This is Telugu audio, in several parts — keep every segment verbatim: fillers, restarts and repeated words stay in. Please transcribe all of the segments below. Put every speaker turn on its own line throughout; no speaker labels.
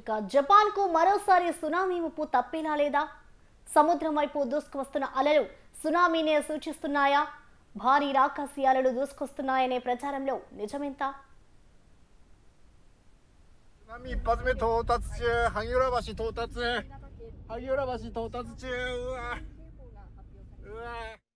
ఇక జపాన్ కు మరోసారి సునామీ ముప్పు తప్పేలా లేదా? సముద్రం వైపు దూసుకువస్తున్న అలలు సునామీనే సూచిస్తున్నాయా? భారీ రాకాసి అలలు దూసుకొస్తున్నాయనే ప్రచారంలో నిజమెంత?
津波一発目到達中、萩浦橋到達、萩浦橋到達中、うわ、うわ。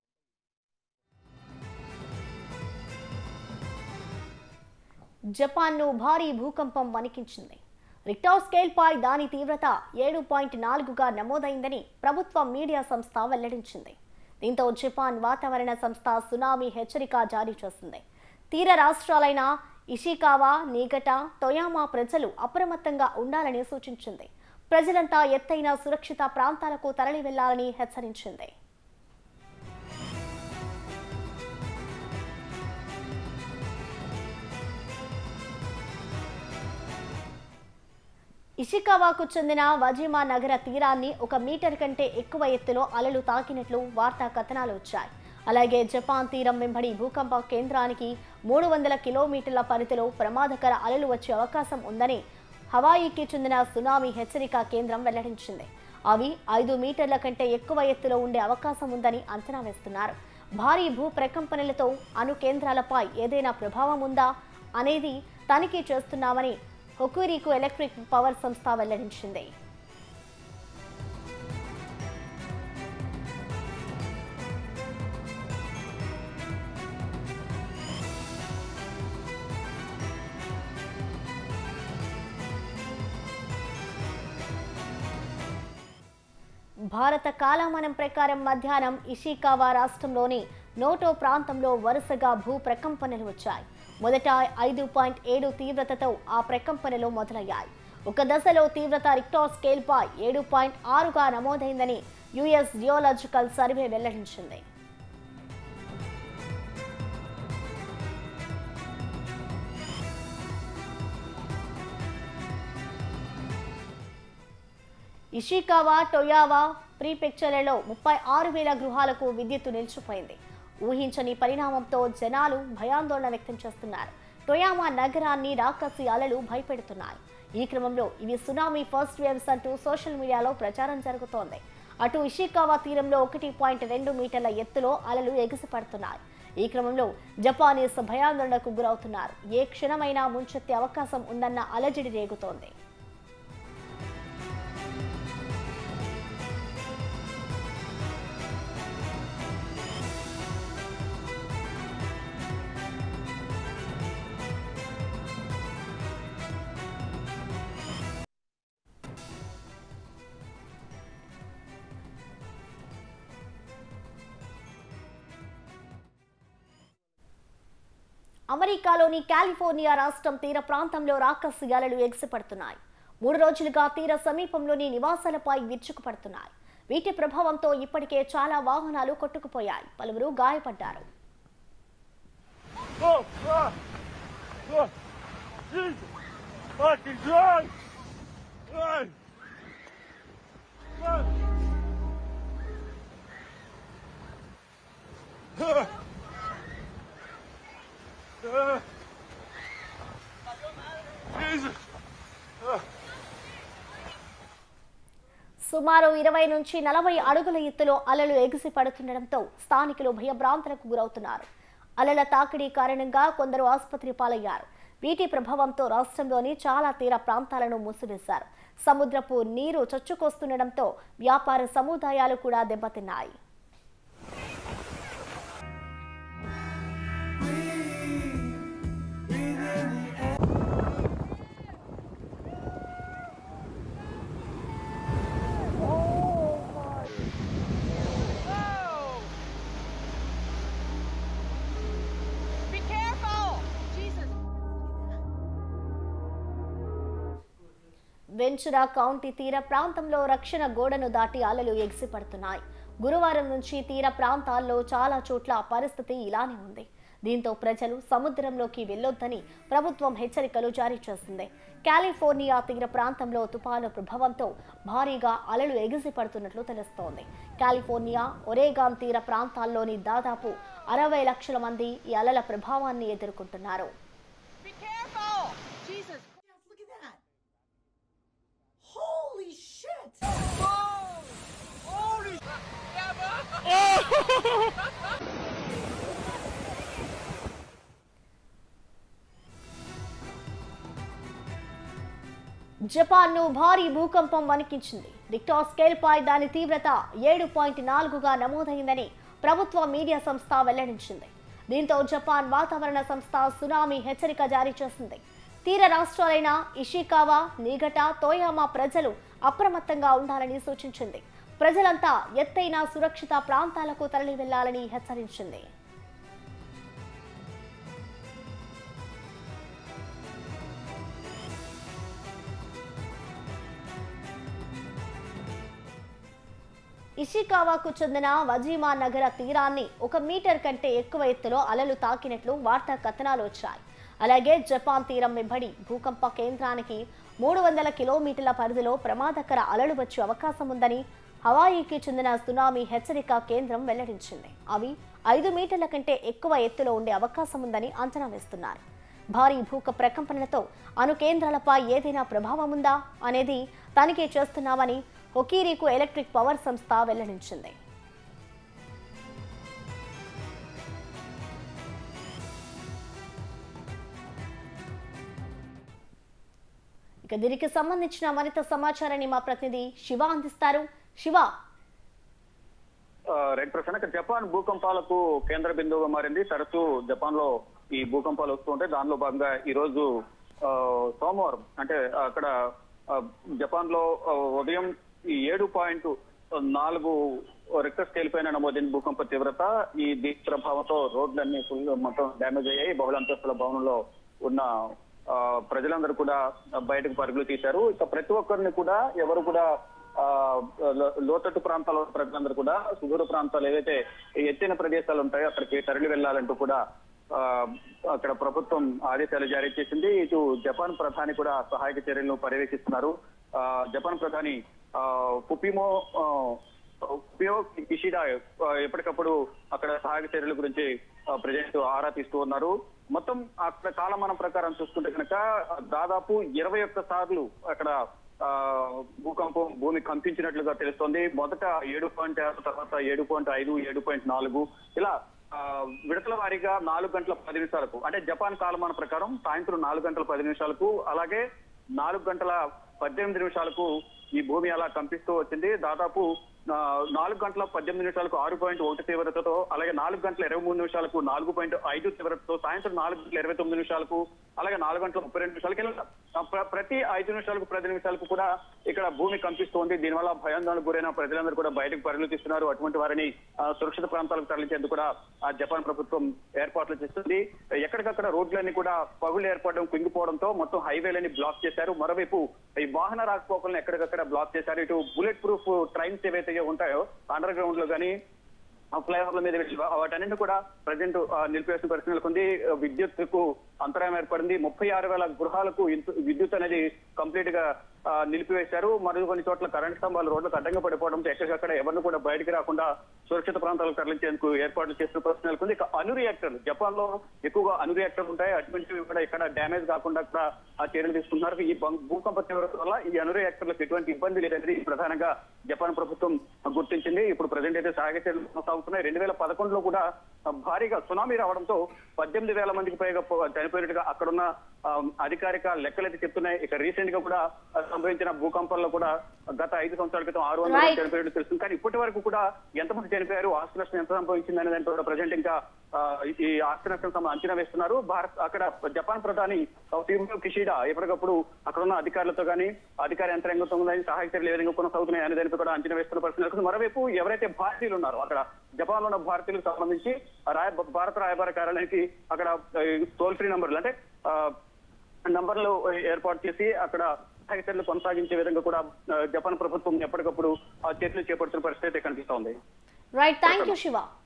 జపాన్ ను భారీ భూకంపం వణికించింది. రిక్టర్ స్కేల్ పై దాని తీవ్రత ఏడు పాయింట్ నాలుగుగా నమోదైందని ప్రభుత్వ మీడియా సంస్థ వెల్లడించింది. దీంతో జపాన్ వాతావరణ సంస్థ సునామీ హెచ్చరిక జారీ చేసింది. తీర రాష్ట్రాలైన ఇషికావా, నిగటా, తొయామా ప్రజలు అప్రమత్తంగా ఉండాలని సూచించింది. ప్రజలంతా ఎత్తైన సురక్షిత ప్రాంతాలకు తరలి వెళ్లాలని హెచ్చరించింది. ఇషికావాకు చెందిన వజిమా నగర తీరాన్ని ఒక మీటర్ కంటే ఎక్కువ ఎత్తులో అలలు తాకినట్లు వార్తా కథనాలు వచ్చాయి. అలాగే జపాన్ తీరం వెంబడి భూకంప కేంద్రానికి మూడు వందల కిలోమీటర్ల పరిధిలో ప్రమాదకర అలలు వచ్చే అవకాశం ఉందని హవాయికి చెందిన సునామీ హెచ్చరిక కేంద్రం వెల్లడించింది. అవి ఐదు మీటర్ల కంటే ఎక్కువ ఎత్తులో ఉండే అవకాశం ఉందని అంచనా వేస్తున్నారు. భారీ భూ ప్రకంపనలతో అణు కేంద్రాలపై ఏదైనా ప్రభావం ఉందా అనేది తనిఖీ చేస్తున్నామని హొకురికు ఎలక్ట్రిక్ పవర్ సంస్థ వెల్లడించింది. భారత కాలమానం ప్రకారం మధ్యాహ్నం ఇషికావా రాష్ట్రంలోని నోటో ప్రాంతంలో వరుసగా భూ ప్రకంపనలు వచ్చాయి. మొదట ఐదు పాయింట్ ఏడు తీవ్రతతో ఆ ప్రకంపనలు మొదలయ్యాయి. ఒక దశలో తీవ్రత రిక్టర్ స్కేల్ పై ఏడు పాయింట్ ఆరుగా నమోదైందని యుఎస్ జియోలాజికల్ సర్వే వెల్లడించింది. ఇషికావా, టొయావా ప్రీఫెక్చర్లలో ముప్పై ఆరు వేల గృహాలకు విద్యుత్తు నిలిచిపోయింది. ఊహించని పరిణామంతో జనాలు భయాందోళన వ్యక్తం చేస్తున్నారు. టొయామా నగరాన్ని రాకాసి అలలు భయపెడుతున్నాయి. ఈ క్రమంలో ఇవి సునామీ ఫస్ట్ వేవ్స్ అంటూ సోషల్ మీడియాలో ప్రచారం జరుగుతోంది. అటు ఇషికావా తీరంలో ఒకటి పాయింట్ రెండు మీటర్ల ఎత్తులో అలలు ఎగిసిపడుతున్నాయి. ఈ క్రమంలో జపానీస్ భయాందోళనకు గురవుతున్నారు. ఏ క్షణమైనా ముంచెత్తే అవకాశం ఉందన్న అలజడి రేగుతోంది. అమెరికాలోని కాలిఫోర్నియా రాష్ట్రం తీర ప్రాంతంలో రాకాసి అలలు ఎగిసిపడుతున్నాయి. మూడు రోజులుగా తీర సమీపంలోని నివాసాలపై విరుచుకుపడుతున్నాయి. వీటి ప్రభావంతో ఇప్పటికే చాలా వాహనాలు కొట్టుకుపోయాయి. పలువురు గాయపడ్డారు. సుమారు ఇరవై నుంచి నలభై అడుగుల ఎత్తులో అలలు ఎగిసి పడుతుండటంతో స్థానికులు భయభ్రాంతులకు గురవుతున్నారు. అలల తాకిడి కారణంగా కొందరు ఆసుపత్రి పాలయ్యారు. వీటి ప్రభావంతో రాష్ట్రంలోని చాలా తీర ప్రాంతాలను మూసివేశారు. సముద్రపు నీరు చొచ్చుకొస్తుండటంతో వ్యాపార సముదాయాలు కూడా దెబ్బతిన్నాయి. వెంచురా కౌంటీ తీర ప్రాంతంలో రక్షణ గోడను దాటి అలలు ఎగిసిపడుతున్నాయి. గురువారం నుంచి తీర ప్రాంతాల్లో చాలా చోట్ల పరిస్థితి ఇలానే ఉంది. దీంతో ప్రజలు సముద్రంలోకి వెళ్లొద్దని ప్రభుత్వం హెచ్చరికలు జారీ చేసింది. కాలిఫోర్నియా తీర ప్రాంతంలో తుపాను ప్రభావంతో భారీగా అలలు ఎగిసిపడుతున్నట్లు తెలుస్తోంది. కాలిఫోర్నియా, ఒరేగాన్ తీర ప్రాంతాల్లోని దాదాపు అరవై లక్షల మంది ఈ అలల ప్రభావాన్ని ఎదుర్కొంటున్నారు. జపాన్ను భారీ భూకంపం వణికించింది. రిక్టర్ స్కేల్ పై దాని తీవ్రత ఏడు పాయింట్ నాలుగుగా నమోదైందని ప్రభుత్వ మీడియా సంస్థ వెల్లడించింది. దీంతో జపాన్ వాతావరణ సంస్థ సునామీ హెచ్చరిక జారీ చేసింది. తీర రాష్ట్రాలైన ఇషికావా, నిగటా, తోయామా ప్రజలు అప్రమత్తంగా ఉండాలని సూచించింది. ప్రజలంతా ఎత్తైన సురక్షిత ప్రాంతాలకు తరలి వెళ్లాలని హెచ్చరించింది. ఇషికావాకు చెందిన వజిమా నగర తీరాన్ని ఒక మీటర్ కంటే ఎక్కువ ఎత్తులో అలలు తాకినట్లు వార్తా కథనాలు వచ్చాయి. అలాగే జపాన్ తీరం వెంబడి భూకంప కేంద్రానికి మూడు వందల కిలోమీటర్ల పరిధిలో ప్రమాదకర అలలు వచ్చే అవకాశం ఉందని హవాయికి చెందిన సునామీ హెచ్చరిక కేంద్రం వెల్లడించింది. అవి ఐదు మీటర్ల కంటే ఎక్కువ ఎత్తులో ఉండే అవకాశం ఉందని అంచనా వేస్తున్నారు. భారీ భూక ప్రకంపనలతో అణు కేంద్రాలపై ఏదైనా ప్రభావం ఉందా అనేది తనిఖీ చేస్తున్నామని హొకీరీకు ఎలక్ట్రిక్ పవర్ సంస్థ వెల్లడించింది. ఇక దీనికి సంబంధించిన మరింత సమాచారాన్ని మా ప్రతినిధి శివ అందిస్తారు. శివ,
రైట్ ప్రశ్న. జపాన్ భూకంపాలకు కేంద్ర బిందువుగా మారింది. తరచూ జపాన్ లో ఈ భూకంపాలు వస్తూ ఉంటాయి. దానిలో భాగంగా ఈ రోజు సోమవారం అంటే అక్కడ జపాన్ లో ఉదయం ఈ ఏడు పాయింట్ నాలుగు రిక్టర్ స్కేల్ పైన నమోదైన భూకంప తీవ్రత. ఈ దీని ప్రభావంతో రోడ్లన్నీ ఫుల్ మొత్తం డ్యామేజ్ అయ్యాయి. బహుళ అంతస్తుల భవనంలో ఉన్న ప్రజలందరూ కూడా బయటకు పరుగులు తీశారు. ఇక ప్రతి ఒక్కరిని కూడా ఎవరు కూడా ఆ లోతట్టు ప్రాంతాల్లో ప్రజలందరూ కూడా సుదూర ప్రాంతాలు ఏవైతే ఎత్తైన ప్రదేశాలు ఉంటాయో అక్కడికి తరలి వెళ్లాలంటూ కూడా ఆ అక్కడ ప్రభుత్వం ఆదేశాలు జారీ చేసింది. ఇటు జపాన్ ప్రధాని కూడా సహాయక చర్యలను పర్యవేక్షిస్తున్నారు. ఆ జపాన్ ప్రధాని ఆ ఫుమియో ఫుమియో కిషిడా ఎప్పటికప్పుడు అక్కడ సహాయక చర్యల గురించి ప్రజెంట్ ఆరా తీస్తూ ఉన్నారు. మొత్తం అక్కడ కాలమానం ప్రకారం చూసుకుంటే కనుక దాదాపు ఇరవై ఒక్క సార్లు అక్కడ ఆ భూకంపం భూమి కంపించినట్లుగా తెలుస్తోంది. మొదట ఏడు పాయింట్ ఆరు, తర్వాత ఏడు పాయింట్ ఐదు, ఏడు పాయింట్ నాలుగు ఇలా ఆ విడతల వారీగా నాలుగు గంటల పది నిమిషాలకు అంటే జపాన్ కాలమాన ప్రకారం సాయంత్రం నాలుగు గంటల పది నిమిషాలకు అలాగే నాలుగు గంటల పద్దెనిమిది నిమిషాలకు ఈ భూమి అలా కంపిస్తూ వచ్చింది. దాదాపు నాలుగు గంటల పద్దెనిమిది నిమిషాలకు ఆరు పాయింట్ ఒకటి తీవ్రతతో, అలాగే నాలుగు గంటల ఇరవై మూడు నిమిషాలకు నాలుగు పాయింట్ ఐదు తీవ్రతతో, సాయంత్రం నాలుగు గంటల ఇరవై తొమ్మిది నిమిషాలకు అలాగే నాలుగు గంటల ముప్పై రెండు నిమిషాలకి ప్రతి ఐదు నిమిషాలకు పది నిమిషాలకు కూడా ఇక్కడ భూమి కంపిస్తోంది. దీనివల్ల భయాందోళనకు గురైన ప్రజలందరూ కూడా బయటకు పరుగులు తీస్తున్నారు. అటువంటి వారిని సురక్షిత ప్రాంతాలకు తరలించేందుకు కూడా జపాన్ ప్రభుత్వం ఏర్పాట్లు చేస్తుంది. ఎక్కడికక్కడ రోడ్లన్నీ కూడా పగులు ఏర్పడడం, కుంగిపోవడంతో మొత్తం హైవేలని బ్లాక్ చేశారు. మరోవైపు ఈ వాహన రాకపోకలను ఎక్కడికక్కడ బ్లాక్ చేశారు. ఇటు బుల్లెట్ ప్రూఫ్ ట్రైన్స్ ఏవైతే ఉంటాయో అండర్ గ్రౌండ్ లో కానీ ఫ్లైఓవర్ల మీద వాటన్నింటినీ కూడా ప్రజెంట్ నిలిపివేసిన పరిస్థితి నెలకొంది. విద్యుత్ కు అంతరాయం ఏర్పడింది. ముప్పై ఆరు వేల గృహాలకు విద్యుత్ అనేది కంప్లీట్ గా నిలిపివేశారు. మరియు కొన్ని చోట్ల కరెంట్ స్తంభాలు రోడ్లకు అడ్డంగా పడిపోవడంతో ఎక్కడికక్కడ ఎవరిని కూడా బయటికి రాకుండా సురక్షిత ప్రాంతాలకు తరలించేందుకు ఏర్పాట్లు చేస్తున్న పరిస్థితి నెలకొంది. ఇక అణు రియాక్టర్లు జపాన్ లో ఎక్కువగా అణు రియాక్టర్లు ఉంటాయి. అటువంటివి కూడా ఇక్కడ డ్యామేజ్ కాకుండా కూడా ఆ చర్యలు తీసుకుంటున్నారు. ఈ భూకంప తీవ్రత వల్ల ఈ అణు రియాక్టర్లకు ఎటువంటి ఇబ్బంది లేదనేది ప్రధానంగా జపాన్ ప్రభుత్వం గుర్తించింది. ఇప్పుడు ప్రజెంట్ అయితే సహాయక చర్యలు కొనసాగుతున్నాయి. రెండు వేల పదకొండులో కూడా భారీగా సునామీ రావడంతో పద్దెనిమిది వేల మందికి పైగా చనిపోయినట్టుగా అక్కడున్న అధికారిక లెక్కలైతే చెప్తున్నాయి. ఇక రీసెంట్ గా కూడా సంభవించిన భూకంపాల్లో కూడా గత ఐదు సంవత్సరాల క్రితం ఆరు వందల మంది చనిపోయినట్టు తెలుస్తుంది. కానీ ఇప్పటి వరకు కూడా ఎంతమంది చనిపోయారు, ఆస్తి నష్టం ఎంత సంభవించింది అనే దాంట్లో కూడా ప్రజెంట్ ఇంకా ఈ ఆస్తి నష్టం అంచనా వేస్తున్నారు. భారత్ అక్కడ జపాన్ ప్రధాని ఫుమియో కిషిడా ఎప్పటికప్పుడు అక్కడ ఉన్న అధికారులతో కానీ అధికార యంత్రాంగంతో కానీ సహాయక చర్యలు ఏ విధంగా కొనసాగుతున్నాయి అనే దానిపై కూడా అంచనా వేస్తున్న పరిస్థితి. మరోవైపు ఎవరైతే భారతీయులు ఉన్నారో అక్కడ జపాన్ లో ఉన్న భారతీయులకు సంబంధించి రాయ భారత రాయబార కార్యాలయానికి అక్కడ టోల్ ఫ్రీ నంబర్లు అంటే నంబర్లు ఏర్పాటు చేసి అక్కడ సహాయక చర్యలు కొనసాగించే విధంగా కూడా జపాన్ ప్రభుత్వం ఎప్పటికప్పుడు చర్యలు చేపడుతున్న పరిస్థితి కనిపిస్తోంది.
Right, thank you Shiva.